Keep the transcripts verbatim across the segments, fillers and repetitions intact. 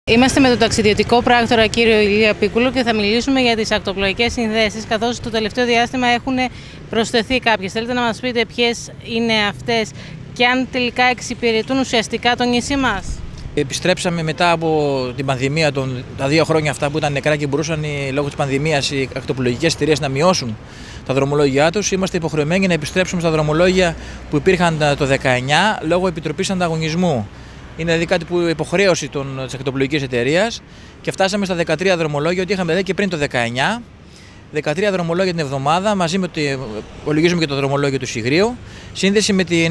Είμαστε με τον ταξιδιωτικό πράκτορα κύριο Ηλία Πίκουλο και θα μιλήσουμε για τις ακτοπλοϊκές συνδέσεις, καθώς το τελευταίο διάστημα έχουν προσθεθεί κάποιες. Θέλετε να μας πείτε ποιες είναι αυτές και αν τελικά εξυπηρετούν ουσιαστικά το νησί μας? Επιστρέψαμε μετά από την πανδημία, τον, τα δύο χρόνια αυτά που ήταν νεκρά και μπορούσαν λόγω της πανδημίας οι ακτοπλοϊκές εταιρείες να μειώσουν τα δρομολόγια τους. Είμαστε υποχρεωμένοι να επιστρέψουμε στα δρομολόγια που υπήρχαν το δεκαεννιά λόγω επιτροπής ανταγωνισμού. Είναι δηλαδή κάτι που υποχρέωση της ακτοπλοϊκής εταιρείας και φτάσαμε στα δεκατρία δρομολόγια, ότι είχαμε δει και πριν το δεκαεννιά. δεκατρία δρομολόγια την εβδομάδα, μαζί με το, υπολογίζουμε και το δρομολόγιο του Σιγρίου, σύνδεση με, την,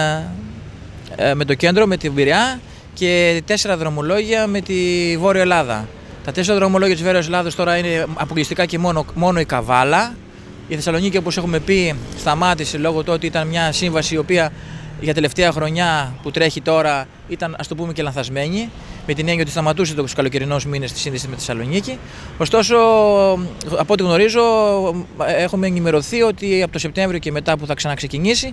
με το κέντρο, με την Πειραιά και τέσσερα δρομολόγια με τη Βόρεια Ελλάδα. Τα τέσσερα δρομολόγια της Βόρειας Ελλάδας τώρα είναι αποκλειστικά και μόνο, μόνο η Καβάλα. Η Θεσσαλονίκη, όπως έχουμε πει, σταμάτησε λόγω του ότι ήταν μια σύμβαση η οποία για τελευταία χρονιά που τρέχει τώρα ήταν, ας το πούμε, και λανθασμένη, με την έννοια ότι σταματούσε τους καλοκαιρινούς μήνες τη σύνδεση με τη Θεσσαλονίκη. Ωστόσο, από ό,τι γνωρίζω, έχουμε ενημερωθεί ότι από το Σεπτέμβριο και μετά που θα ξαναξεκινήσει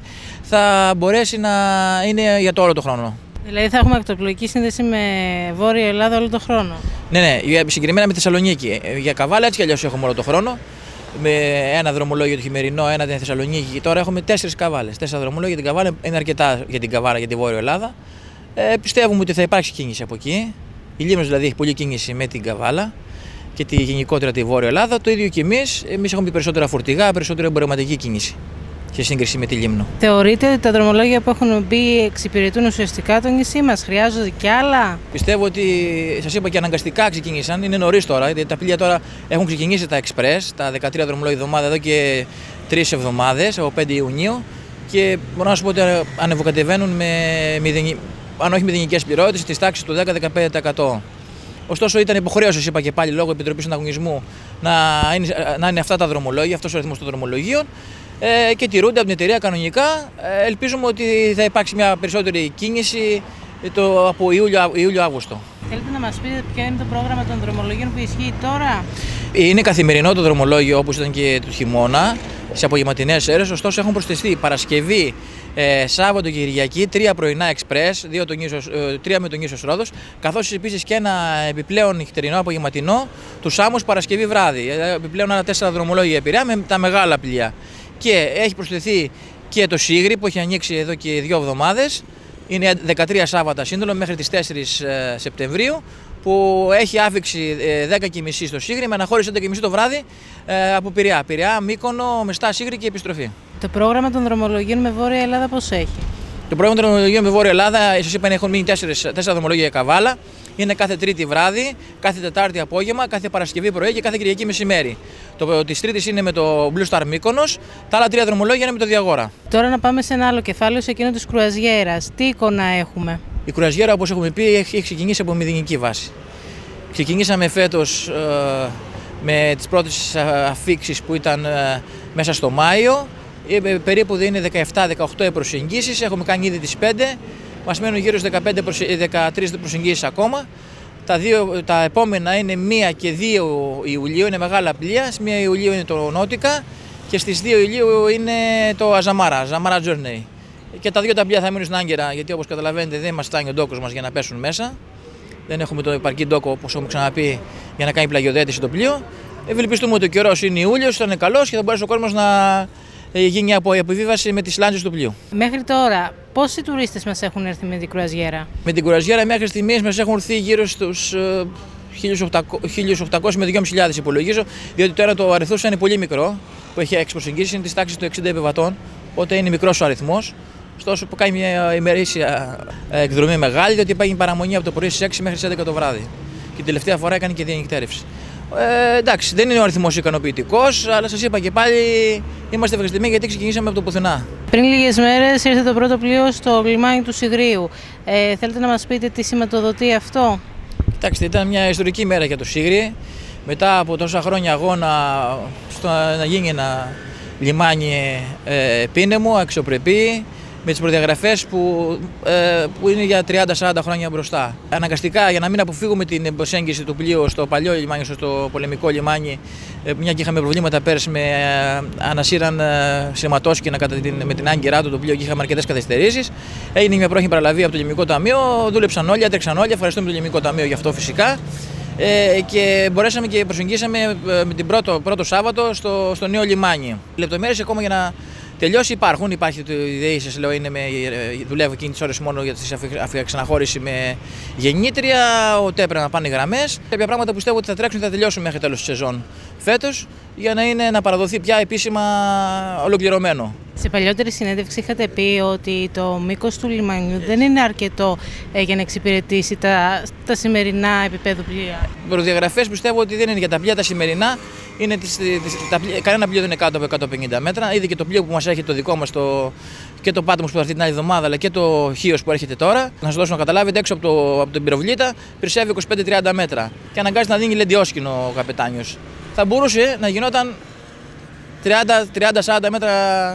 θα μπορέσει να είναι για το όλο το χρόνο. Δηλαδή θα έχουμε ακτοπλοϊκή σύνδεση με Βόρεια Ελλάδα όλο το χρόνο? Ναι, ναι, συγκεκριμένα με τη Θεσσαλονίκη. Για Καβάλα έτσι κι αλλιώς έχουμε όλο το χρόνο. Με ένα δρομολόγιο το χειμερινό, ένα την Θεσσαλονίκη. Τώρα έχουμε τέσσερις καβάλες. Τέσσερα δρομολόγια για την Καβάλα είναι αρκετά για την Καβάλα, για τη Βόρεια Ελλάδα. Ε, πιστεύουμε ότι θα υπάρξει κίνηση από εκεί. Η Λίμνος δηλαδή έχει πολλή κίνηση με την Καβάλα και τη γενικότερα τη Βόρεια Ελλάδα. Το ίδιο και εμείς. Εμείς έχουμε περισσότερα φορτηγά, περισσότερη εμπορευματική κίνηση σε σύγκριση με τη Λίμνο. Θεωρείτε ότι τα δρομολόγια που έχουν μπει εξυπηρετούν ουσιαστικά το νησί μας? Χρειάζονται κι άλλα? Πιστεύω ότι, σας είπα, και αναγκαστικά ξεκίνησαν. Είναι νωρίς τώρα. Γιατί τα πλοία τώρα έχουν ξεκινήσει τα Express, τα δεκατρία δρομολόγια εβδομάδα εδώ και τρεις εβδομάδες, από πέντε Ιουνίου. Και μπορώ να σου πω ότι ανεβοκατεβαίνουν με μηδενι... αν όχι μηδενικές πληρότητες, της τάξης του δέκα με δεκαπέντε τοις εκατό. Ωστόσο, ήταν υποχρέωση, σας είπα και πάλι, λόγω Επιτροπής Ανταγωνισμού να είναι, να είναι αυτά τα δρομολόγια, αυτός ο αριθμός των δρομολογίων. Ε, και τηρούνται από την εταιρεία κανονικά. Ε, ελπίζουμε ότι θα υπάρξει μια περισσότερη κίνηση το, από Ιούλιο-Αύγουστο. Θέλετε να μας πείτε ποιο είναι το πρόγραμμα των δρομολογίων που ισχύει τώρα? Είναι καθημερινό το δρομολόγιο, όπως ήταν και το χειμώνα, σε απογευματινές ώρες. Ωστόσο, έχουν προσθεθεί Παρασκευή, ε, Σάββατο και Κυριακή, τρία πρωινά Express, δύο τον ίσος, ε, τρία με τον ίσος Ρόδος, καθώς επίσης και ένα επιπλέον νυχτερινό απογευματινό του Σάμος Παρασκευή βράδυ. Επιπλέον άλλα τέσσερα δρομολόγια Πειραιά με τα μεγάλα πλοία. Και έχει προσθεθεί και το Σίγρι που έχει ανοίξει εδώ και δύο εβδομάδες. Είναι δεκατρία Σάββατα σύνολο μέχρι τις τέσσερις Σεπτεμβρίου, που έχει άφηξη δέκα και μισή στο Σίγρι με αναχώρηση έντεκα και μισή το βράδυ από Πειραιά. Πειραιά, Μύκονο, Μεστά, Σίγρι και επιστροφή. Το πρόγραμμα των δρομολογίων με Βόρεια Ελλάδα πώς έχει? Το πρόγραμμα των δρομολογίων με Βόρεια Ελλάδα, σας είπα, έχουν μείνει τέσσερα δρομολόγια για Καβάλα. Είναι κάθε Τρίτη βράδυ, κάθε Τετάρτη απόγευμα, κάθε Παρασκευή πρωί και κάθε Κυριακή μεσημέρι. Το της Τρίτης είναι με το Blue Star Μύκονος, τα άλλα τρία δρομολόγια είναι με το Διαγόρα. Τώρα να πάμε σε ένα άλλο κεφάλαιο, σε εκείνο της κρουαζιέρας. Τι εικόνα έχουμε? Η κρουαζιέρα, όπως έχουμε πει, έχει ξεκινήσει από μηδενική βάση. Ξεκινήσαμε φέτος ε, με τις πρώτες αφήξεις που ήταν ε, μέσα στο Μάιο. Ε, περίπου είναι δεκαεπτά δεκαοκτώ προσεγγίσεις, έχουμε κάνει ήδη τις πέντε. Μας μένουν γύρω στις δεκαπέντε δεκατρείς προσεγγίσεις ακόμα. Τα, δύο, τα επόμενα είναι μία και δύο Ιουλίου, είναι μεγάλα πλοία. Στις μία Ιουλίου είναι το Νότικα και στις δύο Ιουλίου είναι το Αζαμάρα, Αζαμάρα Journey. Και τα δύο τα πλοία θα μείνουν στην Άγκυρα, γιατί όπως καταλαβαίνετε δεν μας φτάνει ο ντόκος μας για να πέσουν μέσα. Δεν έχουμε το επαρκή ντόκο, όπως έχουμε ξαναπεί, για να κάνει πλαγιοδέτηση το πλοίο. Ευελπιστούμε ότι ο καιρός είναι Ιούλιος, θα είναι καλός και θα μπορέσει ο κόσμος να γίνει από επιβίβαση με τις λάντσες του πλοίου. Μέχρι τώρα, πόσοι τουρίστες μας έχουν έρθει με την κρουαζιέρα? Με την κρουαζιέρα μέχρι στιγμής μας έχουν έρθει γύρω στους χίλια οκτακόσιοι με δύο χιλιάδες πεντακόσιοι υπολογίζω, διότι τώρα το αριθμός είναι πολύ μικρό, που έχει έξι προσεγγίσεις, είναι της τάξης του εξήντα επιβατών, οπότε είναι μικρός ο αριθμός. Ωστόσο, που κάνει μια ημερήσια εκδρομή μεγάλη, διότι υπάρχει παραμονή από το πρωί στις έξι μέχρι τις έντεκα το βράδυ. Και την τελευταία φορά έκανε και διανυκτέρευση. Ε, εντάξει, δεν είναι ο αριθμός ικανοποιητικός, αλλά σας είπα και πάλι είμαστε ευχαριστημένοι γιατί ξεκινήσαμε από το πουθενά. Πριν λίγες μέρες ήρθε το πρώτο πλοίο στο λιμάνι του Σιγρίου. Ε, θέλετε να μας πείτε τι σηματοδοτεί αυτό? Κοιτάξτε, ήταν μια ιστορική μέρα για το Σίγρι. Μετά από τόσα χρόνια αγώνα στο να γίνει ένα λιμάνι ε, επίνεμο, αξιοπρεπή, με τις προδιαγραφές που, ε, που είναι για τριάντα σαράντα χρόνια μπροστά. Αναγκαστικά, για να μην αποφύγουμε την προσέγγιση του πλοίου στο παλιό λιμάνι, στο πολεμικό λιμάνι, ε, μια και είχαμε προβλήματα πέρσι με ε, ανασύραν ε, σειρματόσκηνα κατά την, με την άγκυρά του το πλοίο και είχαμε αρκετές καθυστερήσεις. Έγινε μια πρόχειρη παραλαβή από το Λιμικό Ταμείο, δούλεψαν όλοι, έτρεξαν όλοι. Ευχαριστούμε το Λιμικό Ταμείο γι' αυτό φυσικά. Ε, και μπορέσαμε και προσεγγίσαμε με την πρώτο, πρώτο Σάββατο στο, στο νέο λιμάνι. Λεπτομέρειες ακόμα για να τελειώσει υπάρχουν. Υπάρχει το ιδέα, σας λέω, είναι με, δουλεύω εκείνη τις ώρες μόνο για τη αφιαξαναχώρηση με γεννήτρια. Ότι έπρεπε να πάνε οι γραμμές. Κάποια πράγματα που πιστεύω ότι θα τρέξουν και θα τελειώσουν μέχρι τέλος της σεζόν φέτος, για να, είναι, να παραδοθεί πια επίσημα ολοκληρωμένο. Σε παλιότερη συνέντευξη είχατε πει ότι το μήκος του λιμανιού δεν είναι αρκετό ε, για να εξυπηρετήσει τα, τα σημερινά επίπεδα πλοία. Οι προδιαγραφές πιστεύω ότι δεν είναι για τα πλοία τα σημερινά. Είναι τις, τις, τα πλοία, κανένα πλοίο δεν είναι κάτω από εκατόν πενήντα μέτρα. Ήδη και το πλοίο που μας έχει το δικό μας, το, και το Patmos που θα έρθει την άλλη εβδομάδα, αλλά και το Χίος που έρχεται τώρα. Να σας δώσω να καταλάβετε, έξω από, το, από την πυροβλήτα περισσεύει είκοσι πέντε με τριάντα μέτρα και αναγκάζεται να δίνει λεντιόσκηνο ο καπετάνιος. Θα μπορούσε να γινόταν τριάντα με σαράντα μέτρα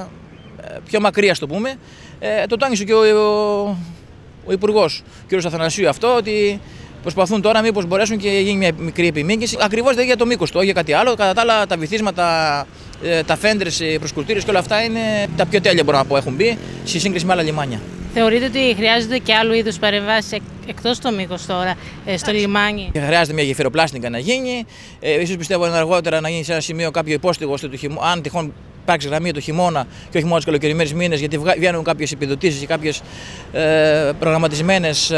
πιο μακριά, το πούμε. Ε, το τόνισε και ο, ο, ο Υπουργός, ο κ. Αθανασίου, αυτό, ότι προσπαθούν τώρα μήπως μπορέσουν και γίνει μια μικρή επιμήκυνση. Ακριβώς δεν για το μήκος του, όχι για κάτι άλλο. Κατά τα άλλα, τα βυθίσματα, τα φέντρες, οι προσκουρτήρες και όλα αυτά είναι τα πιο τέλεια, μπορώ να πω, έχουν μπει σε σύγκριση με άλλα λιμάνια. Θεωρείτε ότι χρειάζονται και άλλου είδους παρεμβάσεις εκτός το μήκος τώρα, στο λιμάνι? Χρειάζεται μια γεφυροπλάστικα να γίνει. Ε, ίσως πιστεύω αργότερα να γίνει σε ένα σημείο κάποιο υπόστηγο, αν τυχόν υπάρξει γραμμή το χειμώνα και όχι μόνο τους καλοκαιρινούς μήνες, γιατί βγαίνουν κάποιες επιδοτήσεις και κάποιες ε, προγραμματισμένες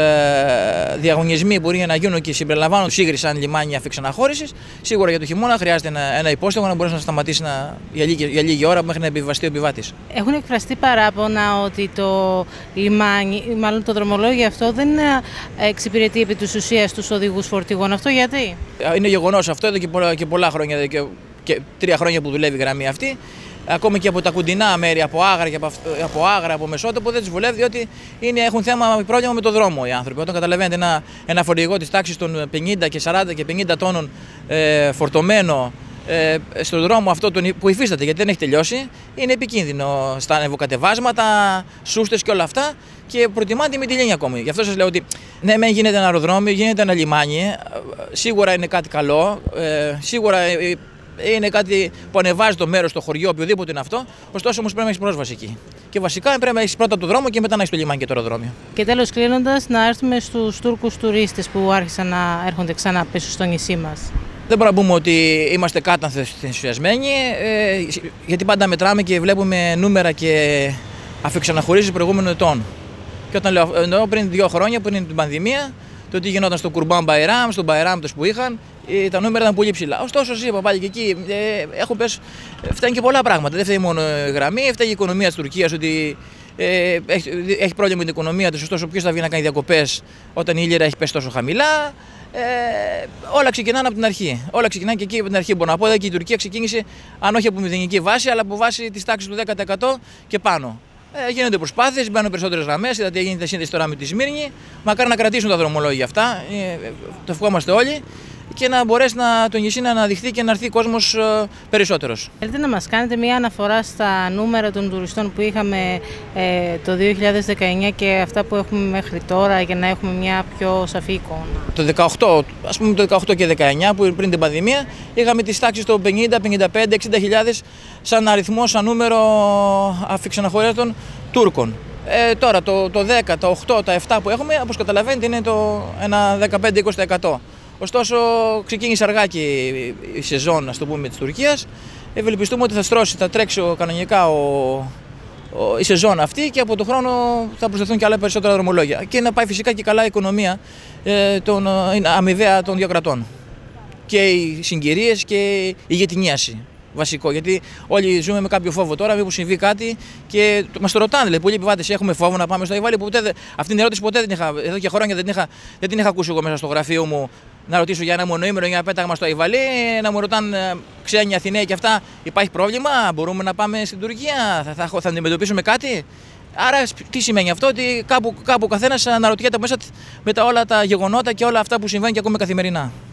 ε, διαγωνισμοί που μπορεί να γίνουν και συμπεριλαμβάνουν σύγκριση σαν λιμάνια αφιξαναχώρησης. Σίγουρα για το χειμώνα χρειάζεται ένα, ένα υπόστηγο να μπορέσει να σταματήσει να, για, λίγη, για λίγη ώρα μέχρι να επιβιβαστεί ο επιβάτης. Έχουν εκφραστεί παράπονα ότι το λιμάνι, μάλλον το δρομολόγιο αυτό, δεν εξυπηρετεί επί της ουσίας τους οδηγούς φορτηγών. Αυτό γιατί? Είναι γεγονός αυτό εδώ και πολλά, και πολλά χρόνια, και, και τρία χρόνια που δουλεύει η γραμμή αυτή. Ακόμη και από τα κοντινά μέρη, από Άγρα, και από, από, Άγρα, από Μεσότοπο, δεν τους βολεύει, διότι είναι, έχουν θέμα, πρόβλημα με το δρόμο οι άνθρωποι. Όταν καταλαβαίνετε ένα, ένα φορτηγό της τάξης των πενήντα και σαράντα και πενήντα τόνων ε, φορτωμένο ε, στον δρόμο αυτό τον, που υφίσταται, γιατί δεν έχει τελειώσει, είναι επικίνδυνο στα ανεβοκατεβάσματα, σούστες και όλα αυτά, και προτιμάται με τη λίνια ακόμη. Γι' αυτό σας λέω ότι ναι, μεν γίνεται ένα αεροδρόμιο, γίνεται ένα λιμάνι, σίγουρα είναι κάτι καλό, ε, σίγουρα. Ε, Είναι κάτι που ανεβάζει το μέρος, το χωριό, οποιοδήποτε είναι αυτό. Ωστόσο, όμως πρέπει να έχει πρόσβαση εκεί. Και βασικά πρέπει να έχει πρώτα το δρόμο και μετά να έχει το λιμάνι και το αεροδρόμιο. Και τέλος, κλείνοντας, να έρθουμε στους Τούρκους τουρίστες που άρχισαν να έρχονται ξανά πίσω στο νησί μας. Δεν μπορούμε να πούμε ότι είμαστε κάτανθεν ενθουσιασμένοι, ε, γιατί πάντα μετράμε και βλέπουμε νούμερα και αφιξαναχωρήσεις προηγούμενων ετών. Και όταν λέω εννοώ πριν δύο χρόνια, πριν την πανδημία, το τι γινόταν στο Κουρμπάν Μπαϊράμ, στον Μπαϊράμ που είχαν, τα νούμερα ήταν πολύ ψηλά. Ωστόσο, σας είπα πάλι και εκεί, ε, έχω πες, φτάνει και πολλά πράγματα. Δεν φταίει μόνο η γραμμή, φταίει η οικονομία της Τουρκίας, ότι ε, έχει, έχει πρόβλημα με την οικονομία της. Ωστόσο, ποιος θα βγει να κάνει διακοπές όταν η λίρα έχει πέσει τόσο χαμηλά. Ε, όλα ξεκινάνε από την αρχή. Όλα ξεκινάνε και εκεί από την αρχή. Μπορώ να πω ότι η Τουρκία ξεκίνησε, αν όχι από μηδενική βάση, αλλά από βάση της τάξης του δέκα τοις εκατό και πάνω. Ε, γίνονται προσπάθειες, μπαίνουν περισσότερες γραμμές. Είδατε, γίνεται σύνδεση τώρα με τη Σμύρνη. Μακάρι να κρατήσουν τα δρομολόγια αυτά. Ε, το ευχόμαστε όλοι. Και να μπορέσει να, το νησί να αναδειχθεί και να έρθει κόσμος ε, περισσότερος. Θέλετε να μας κάνετε μια αναφορά στα νούμερα των τουριστών που είχαμε ε, το δύο χιλιάδες δεκαεννιά και αυτά που έχουμε μέχρι τώρα, για να έχουμε μια πιο σαφή εικόνα? Το δεκαοκτώ, ας πούμε το δεκαοκτώ και δεκαεννιά, που πριν την πανδημία, είχαμε τις τάξεις των πενήντα, πενήντα πέντε, εξήντα χιλιάδες σαν αριθμό, σαν νούμερο αφιξαναχωρήσεων Τούρκων. Ε, τώρα το, το δέκα, το οκτώ, τα επτά που έχουμε, όπως καταλαβαίνετε, είναι το ένα δεκαπέντε με είκοσι τοις εκατό. Ωστόσο, ξεκίνησε αργά και η σεζόν, ας το πούμε, της Τουρκίας. Ευελπιστούμε ότι θα στρώσει, θα τρέξει κανονικά ο, ο, η σεζόν αυτή και από τον χρόνο θα προσθεθούν και άλλα περισσότερα δρομολόγια. Και να πάει φυσικά και καλά η οικονομία ε, των, ε, αμοιβαία των δύο κρατών. Και οι συγκυρίες και η γετινίαση. Βασικό, γιατί όλοι ζούμε με κάποιο φόβο τώρα, μήπως συμβεί κάτι και μας το ρωτάνε. Δηλαδή, πολλοί επιβάτες έχουμε φόβο να πάμε στο Αϊβάλι. Ποτέ, αυτή την ερώτηση ποτέ δεν είχα, εδώ και χρόνια δεν την είχα, δεν την είχα ακούσει εγώ μέσα στο γραφείο μου. Να ρωτήσω για ένα μονοήμερο, για ένα πέταγμα στο Αϊβαλί, να μου ρωτάνε ξένοι Αθηναίοι και αυτά, υπάρχει πρόβλημα, μπορούμε να πάμε στην Τουρκία, θα, θα, θα αντιμετωπίσουμε κάτι. Άρα, τι σημαίνει αυτό, ότι κάπου, κάπου ο καθένας αναρωτιέται μέσα με τα όλα τα γεγονότα και όλα αυτά που συμβαίνουν και ακούμε καθημερινά.